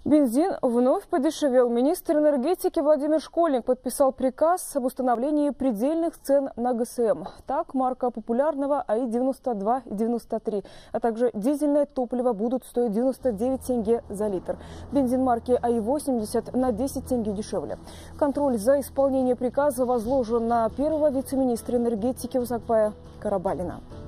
Бензин вновь подешевел. Министр энергетики Владимир Школьник подписал приказ об установлении предельных цен на ГСМ. Так, марка популярного АИ-92 и 93, а также дизельное топливо будут стоить 99 тенге за литр. Бензин марки АИ-80 на 10 тенге дешевле. Контроль за исполнением приказа возложен на первого вице-министра энергетики Узакбая Карабалина.